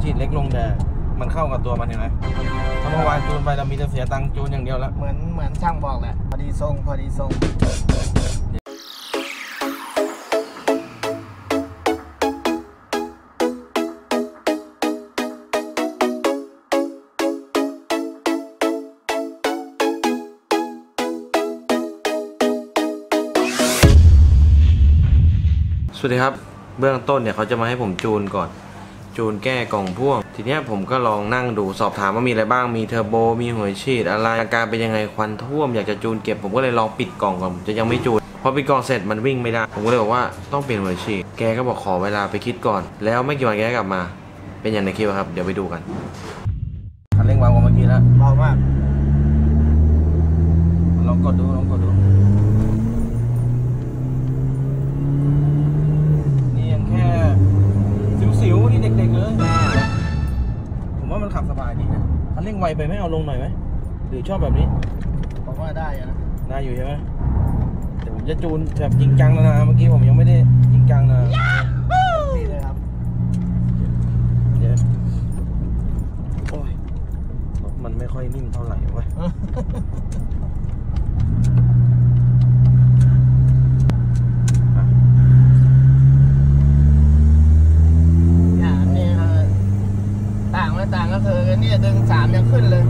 ฉีดเล็กลงแต่มันเข้ากับตัวมันเห็นไหมถ้าเมื่อวานจูนไปเรามีแต่เสียตังค์จูนอย่างเดียวแล้วเหมือนช่างบอกแหละพอดีทรงสวัสดีครับเบื้องต้นเนี่ยเขาจะมาให้ผมจูนก่อนจูนแก้กล่องพ่วงทีนี้ผมก็ลองนั่งดูสอบถามว่ามีอะไรบ้างมีเทอร์โบมีหัวฉีดอะไรอาการเป็นยังไงควันท่วมอยากจะจูนเก็บผมก็เลยลองปิดกล่องก่อนจะยังไม่จูนพอปิดกล่องเสร็จมันวิ่งไม่ได้ผมก็เลยบอกว่าต้องเปลี่ยนหัวฉีดแกก็บอกขอเวลาไปคิดก่อนแล้วไม่กี่วันแกกลับมาเป็นอย่างในคลิปครับเดี๋ยวไปดูกันคันเร่งเบากว่าเมื่อกี้แล้วเบามากลองกดดูสิวนี่เด็กๆเลยผมว่ามันขับสบายดีนะคันเร่งไวไปไหมเอาลงหน่อยไหมหรือชอบแบบนี้ผมว่าได้นะได้อยู่ใช่ไหมแต่ผมจะจูนแบบจริงจังแล้วนะเมื่อกี้ผมยังไม่ได้จริงจังนะดีเลยครับเดี๋ยวโอ้ยมันไม่ค่อยนิ่มเท่าไหร่วะต่างก็คือเนี่ยดึง3ยังขึ้นเลย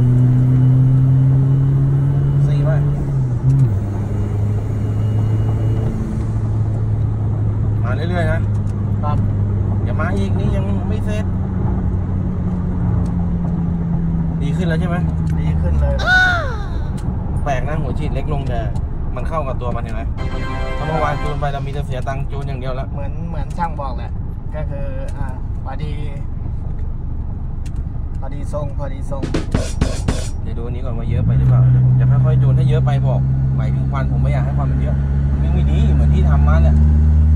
4ไหมมาเรื่อยๆนะครับอย่ามาอีกนี่ยังไม่เสร็จดีขึ้นแล้วใช่ไหมดีขึ้นเลยแปลกนะหัวฉีดเล็กลงแต่มันเข้ากับตัวมันเห็นไหมถ้าเมื่อวานจูนไปเรามีแต่เสียตังค์จูนอย่างเดียวแล้วเหมือนช่างบอกแหละก็คือพอดีทรงเดี๋ยวดูอันนี้ก่อนว่าเยอะไปหรือเปล่าเดี๋ยวผมจะค่อยๆจูนถ้าเยอะไปบอกหมายถึงควันผมไม่อยากให้ควันมันเยอะวิ่งไม่ดีเหมือนที่ทำมาแหละ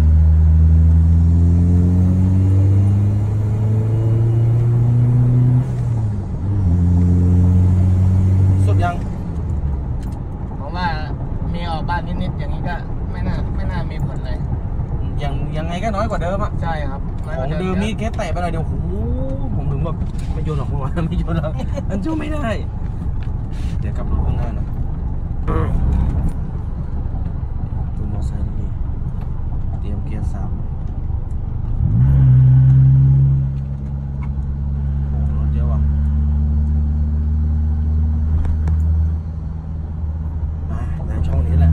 สุดยังผมว่ามีออกบ้านนิดๆอย่างนี้ก็ไม่น่ามีผลเลยยังไงก็น้อยกว่าเดิมอ่ะใช่ครับของเดิมนี่แค่แตะไปหน่อยเดียวผมถึงแบบไม่โยนหรอกเมื่อวานไม่โยนหรอกมันจู้ไม่ได้เดี๋ยวกลับรถข้างหน้าหน่อยจูนมอเตอร์ไซค์ดีเตรียมเกียร์3โอ้รถเยอะว่ะในช่องนี้แหละ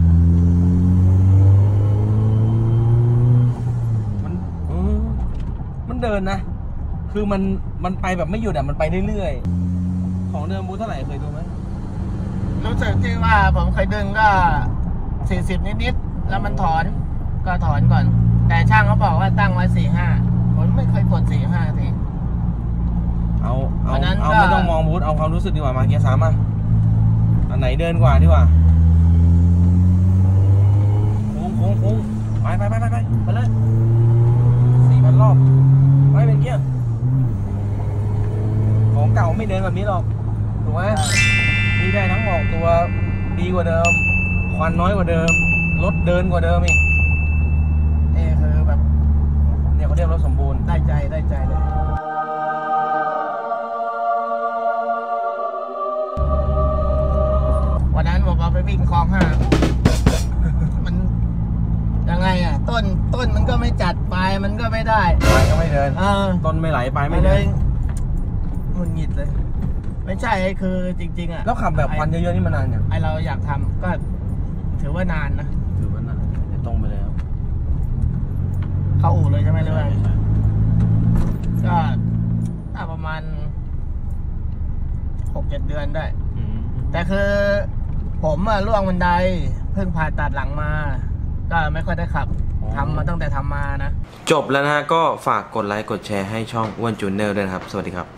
มันเดินนะคือมันไปแบบไม่หยุดอ่ะมันไปเรื่อยๆของเดิมบูเท่าไหร่เคยดูไหมรู้สึกที่ว่าผมเคยดึงก็40นิดๆแล้วมันถอนก่อนแต่ช่างเขาบอกว่าตั้งไว้45ผมไม่เคยกด45ทีเอาไม่ต้องมองบูทเอาความรู้สึกดีกว่ามาเกียร์3อ่ะอันไหนเดินกว่าดีกว่าโค้งไปเลย4,000 รอบไม่เป็นเกียร์ของเก่าไม่เดินแบบนี้หรอกถูกไหมนี่ได้ทั้งออกตัวดีกว่าเดิมควันน้อยกว่าเดิมรถเดินกว่าเดิมอีกคือแบบเนี่ยเขาเรียกรถสมบูรณ์ได้ใจเลยวันนั้นผมเอาไปวิ่งคลอง5มันยังไงอ่ะต้นมันก็ไม่จัดปลายมันก็ไม่ได้ปลายก็ไม่เดินต้นไม่ไหลปลายไม่เดินมันหงิดเลยไม่ใช่คือจริงๆอ่ะแล้วขับแบบควันเยอะๆนี่มันนานอย่างเราอยากทำก็ถือว่านานนะถือว่านานตรงไปเลยครับเข้าอู่เลยใช่ไหมเรื่องก็ประมาณ 6-7 เดือนได้แต่คือผมล่วงบันไดเพิ่งผ่าตัดหลังมาก็ไม่ค่อยได้ขับทำมาตั้งแต่ทำมานะจบแล้วนะฮะก็ฝากกดไลค์กดแชร์ให้ช่องอ้วนจูนเนอร์ด้วยนะครับสวัสดีครับ